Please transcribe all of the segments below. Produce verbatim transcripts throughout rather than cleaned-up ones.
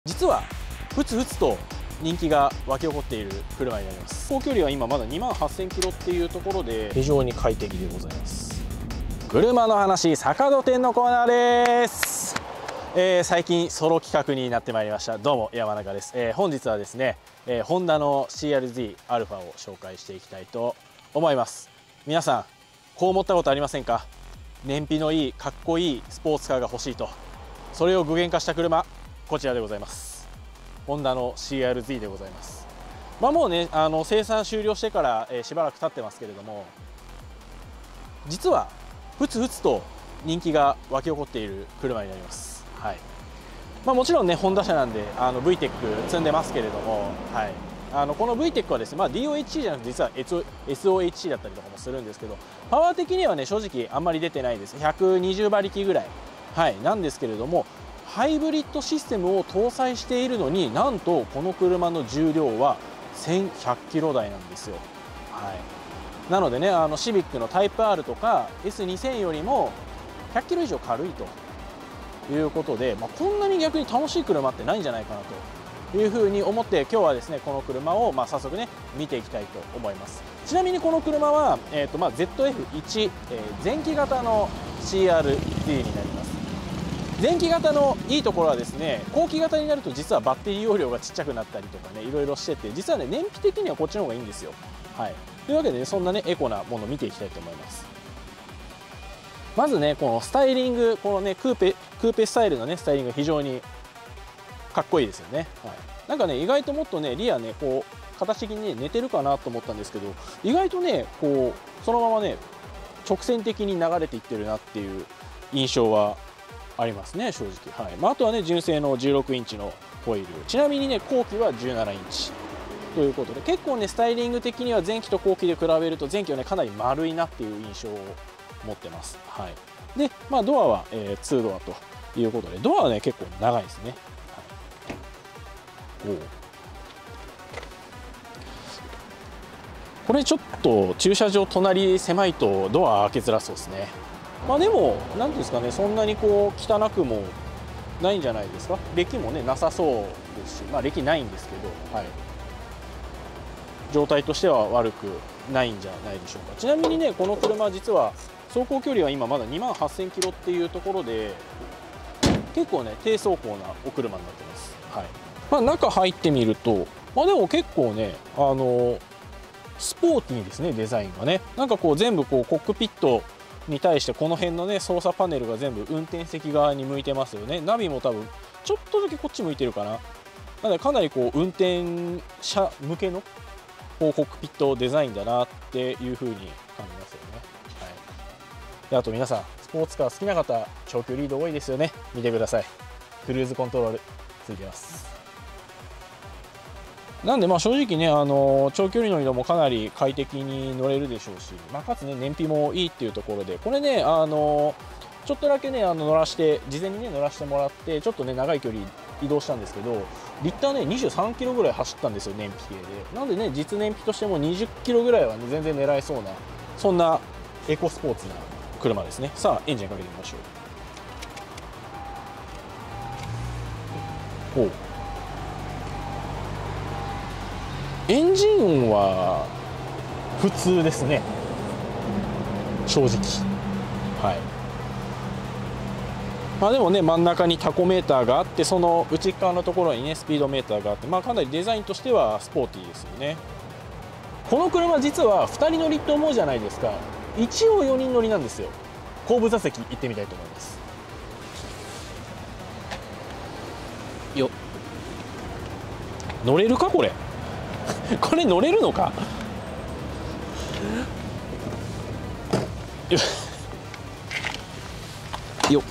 実はふつふつと人気が湧き起こっている車になります。走行距離は今まだにまんはっせんキロっていうところで非常に快適でございます。車の話坂戸店のコーナーです。えー、最近ソロ企画になってまいりました。どうも山中です。えー、本日はですね、えー、ホンダの シーアールゼット アルファを紹介していきたいと思います。皆さんこう思ったことありませんか？燃費のいいかっこいいスポーツカーが欲しいと。それを具現化した車、こちらでございます。ホンダの シーアールゼット でございます。まあもうね、あの生産終了してから、えー、しばらく経ってますけれども、実はふつふつと人気が湧き起こっている車になります。はい。まあもちろんね、ホンダ車なんであの ブイテック 積んでますけれども、はい。あのこの ブイテック はですね、まあ、ディーオーエイチシー じゃなくて実は エスオーエイチシー だったりとかもするんですけど、パワー的にはね正直あんまり出てないです。ひゃくにじゅうばりきぐらい、はい、なんですけれども、ハイブリッドシステムを搭載しているのに、なんとこの車の重量はせんひゃくキロ台なんですよ。はい、なのでね、あのシビックのタイプ アール とか エスにせん よりもひゃっキロ以上軽いということで、まあ、こんなに逆に楽しい車ってないんじゃないかなというふうに思って、今日はですねこの車をまあ早速ね見ていきたいと思います。ちなみにこの車は、えーとまあ、ゼットエフワン、えー、前期型の シーアールゼット になります。前期型のいいところはですね、後期型になると実はバッテリー容量がちっちゃくなったりとかね、いろいろしてて、実はね燃費的にはこっちの方がいいんですよ。はい、というわけで、ね、そんなねエコなものを見ていきたいと思います。まずねこのスタイリング、このねクーペクーペスタイルのねスタイリングが非常にかっこいいですよね。はい、なんかね意外ともっとねリアねこう形的にね寝てるかなと思ったんですけど、意外とねこうそのままね直線的に流れていってるなっていう印象はありますね正直。はい、まあ、あとはね純正のじゅうろくインチのホイール、ちなみにね後期はじゅうななインチということで、結構ねスタイリング的には前期と後期で比べると前期はねかなり丸いなっていう印象を持ってます。はい、で、まあ、ドアは、えー、にドアということで、ドアはね結構長いですね。はい、おこれちょっと駐車場隣狭いとドア開けづらそうですね。まあでも何ていうんですかね、そんなにこう汚くもないんじゃないですか。歴もねなさそうですし、まあ歴ないんですけど、はい、状態としては悪くないんじゃないでしょうか。ちなみにねこの車実は走行距離は今まだにまんはっせんキロっていうところで、結構ね低走行なお車になってます。はい、まあ、中入ってみると、まあ、でも結構ねあのスポーティーですね、デザインがね。なんかこう全部こうコックピットに対してこの辺のね操作パネルが全部運転席側に向いてますよね。ナビも多分ちょっとだけこっち向いてるかな。なのでかなりこう運転者向けのこうコックピットデザインだなっていう風に感じますよね。はい、であと皆さんスポーツカー好きな方、長距離移動多いですよね。見てください、クルーズコントロールついてます。なんでまあ正直ね、あの長距離の移動もかなり快適に乗れるでしょうし、まあ、かつね燃費もいいっていうところで、これねあのちょっとだけねあの乗らして事前にね乗らせてもらって、ちょっとね長い距離移動したんですけど、リッターねにじゅうさんキロぐらい走ったんですよ、燃費系で。なんでね実燃費としてもにじゅっキロぐらいはね全然狙えそうな、そんなエコスポーツな車ですね。さあエンジンかけてみましょう。おうエンジン音は普通ですね正直。はい、まあでもね真ん中にタコメーターがあって、その内側のところにねスピードメーターがあって、まあかなりデザインとしてはスポーティーですよね。この車実はふたり乗りって思うじゃないですか。一応よにん乗りなんですよ。後部座席行ってみたいと思います。よっ、乗れるかこれこれ乗れるのかよっ、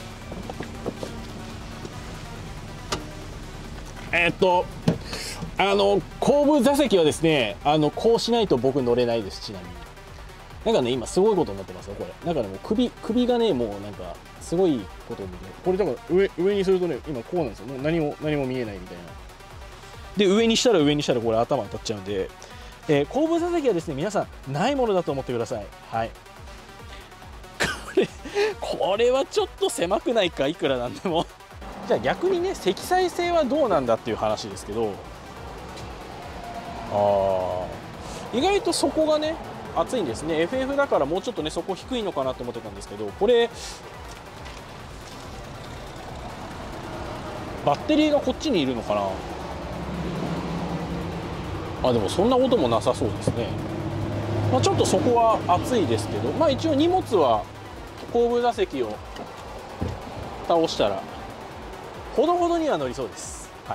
えー、っとあの後部座席はですね、あのこうしないと僕乗れないです。ちなみになんかね今すごいことになってますよこれ。なんかねもう首首がねもうなんかすごいことになって、これだから上上にするとね今こうなんですよ。もう何も何も見えないみたいな。で上にしたら上にしたらこれ頭当たっちゃうんで、えー、後部座席はですね皆さんないものだと思ってください。はい、これこれはちょっと狭くないか、いくらなんでもじゃあ逆にね積載性はどうなんだっていう話ですけど、あ意外とそこがね熱いんですね。 エフエフ だからもうちょっとねそこ低いのかなと思ってたんですけど、これバッテリーがこっちにいるのかな。あでもそんな音もなさそうですね。まあ、ちょっとそこは熱いですけど、まあ一応荷物は後部座席を倒したらほどほどには乗りそうです。はい、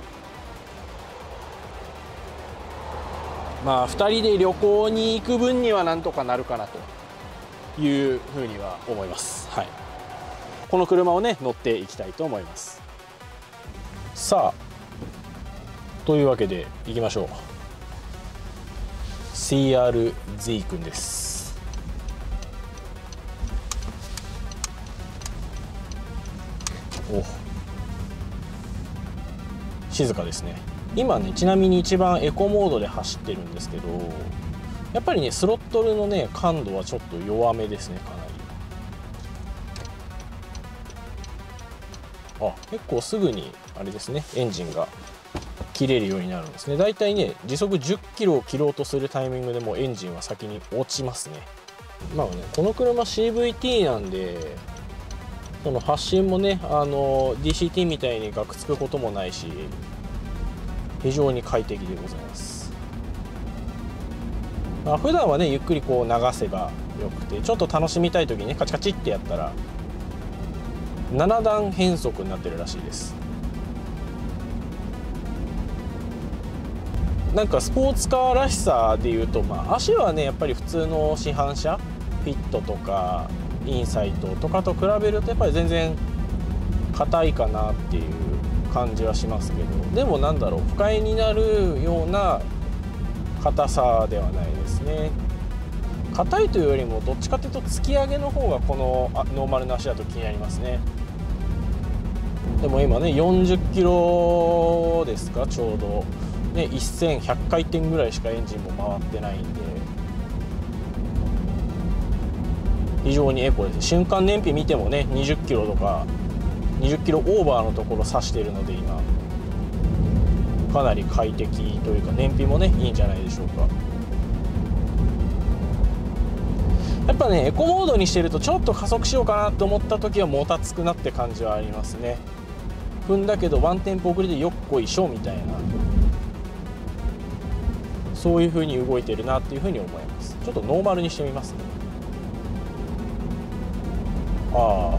まあふたりで旅行に行く分にはなんとかなるかなというふうには思います。はい、この車をね乗っていきたいと思います。さあというわけで行きましょう。 シーアールゼット 君です。お静かですね。今ねちなみに一番エコモードで走ってるんですけど、やっぱりねスロットルのね感度はちょっと弱めですね。かなりあ結構すぐにあれですねエンジンが切れるようになるんですね。だいたいね時速じゅっキロを切ろうとするタイミングでもうエンジンは先に落ちますね。まあねこの車 シーブイティー なんでその発進もねあの ディーシーティー みたいにガクつくこともないし非常に快適でございます。まあ、普段はねゆっくりこう流せばよくて、ちょっと楽しみたい時にねカチカチってやったらなな段変速になってるらしいです。なんかスポーツカーらしさでいうと、まあ、足はねやっぱり普通の市販車フィットとかインサイトとかと比べるとやっぱり全然硬いかなっていう感じはしますけど、でもなんだろう不快になるような硬さではないですね。硬いというよりもどっちかというと突き上げの方がこのノーマルな足だと気になりますね。でも今ねよんじゅっキロですかちょうどね、せんひゃく回転ぐらいしかエンジンも回ってないんで非常にエコです。瞬間燃費見てもねにじゅっキロとかにじゅっキロオーバーのところ指しているので今かなり快適というか燃費もねいいんじゃないでしょうか。やっぱねエコモードにしてるとちょっと加速しようかなと思った時はもたつくなって感じはありますね。踏んだけどワンテンポ遅れてよっこいしょみたいな、そういう風に動いてるなっていう風に思います。ちょっとノーマルにしてみますね。ああ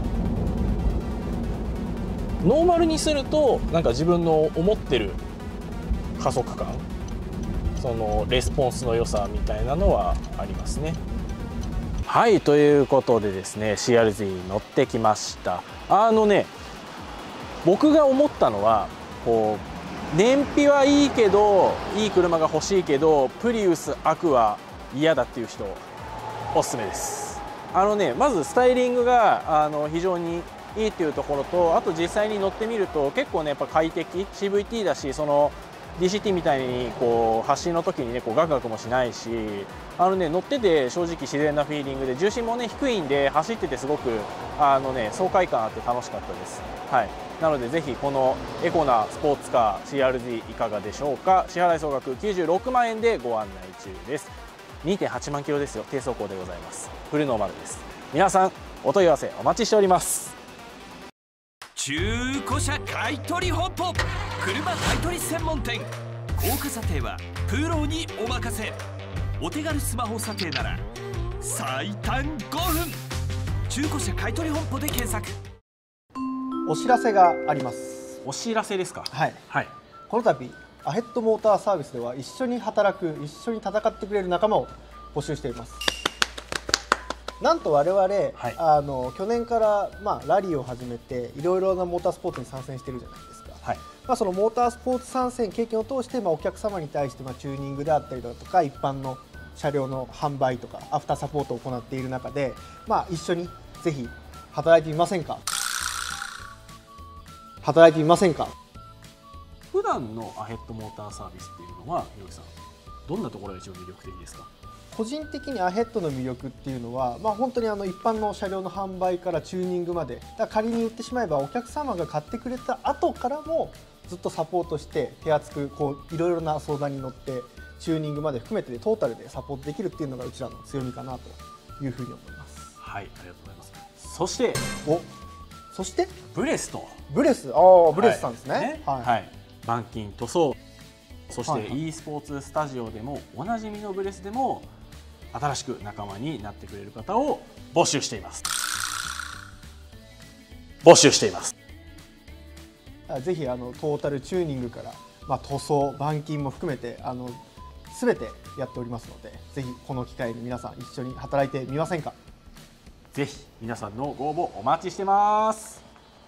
ノーマルにするとなんか自分の思ってる加速感、そのレスポンスの良さみたいなのはありますね。はいということでですね シーアールゼット に乗ってきました。あのね僕が思ったのはこう燃費はいいけどいい車が欲しいけどプリウスアクア嫌だっていう人おすすめです。あのねまずスタイリングがあの非常にいいっていうところと、あと実際に乗ってみると結構ねやっぱ快適 シーブイティー だし、その ディーシーティー みたいにこう発進の時にねこうガクガクもしないし、あのね乗ってて正直自然なフィーリングで重心もね低いんで走っててすごくあのね爽快感あって楽しかったです。はい、なのでぜひこのエコなスポーツカー シーアールゼット いかがでしょうか。支払い総額きゅうじゅうろくまんえんでご案内中です。 にてんはちまんキロですよ。低走行でございます。フルノーマルです。皆さんお問い合わせお待ちしております。 中古車買取本舗車買取専門店。高価査定はプロにお任せ。お手軽スマホ査定なら最短ごふん。中古車買取本舗で検索。 お知らせがあります。 お知らせですか。 はい、 はい、 この度アヘッドモーターサービスでは一緒に働く一緒に戦ってくれる仲間を募集しています。なんと我々、はい、あの去年から、まあ、ラリーを始めていろいろなモータースポーツに参戦してるじゃないですか。はい、まあ、そのモータースポーツ参戦経験を通して、まあ、お客様に対して、まあ、チューニングであったりだとか一般の車両の販売とかアフターサポートを行っている中で、まあ、一緒にぜひ働いてみませんか働いてみませんか。 普段のアヘッドモーターサービスっていうのはひろきさんどんなところが一番魅力的ですか。 個人的にアヘッドの魅力っていうのは、まあ、本当にあの一般の車両の販売からチューニングまで、だから仮に言ってしまえばお客様が買ってくれた後からもずっとサポートして手厚くこういろいろな相談に乗ってチューニングまで含めてトータルでサポートできるっていうのがうちらの強みかなというふうに思います。 はい、ありがとうございます。そしておそしてブレスとブレス、ああブレスさんですね。 はい、はい、板金塗装、そしてはいはい e スポーツスタジオでもおなじみのブレスでも新しく仲間になってくれる方を募集しています。募集しています。 ぜひあのトータルチューニングから、まあ、塗装、板金も含めてあの全てやっておりますので、ぜひこの機会に皆さん一緒に働いてみませんか。 ぜひ皆さんのご応募お待ちしてます。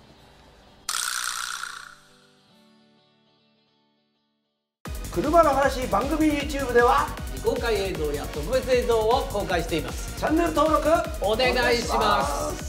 車の話番組 YouTube では未公開映像や特別映像を公開しています。 チャンネル登録お願いします。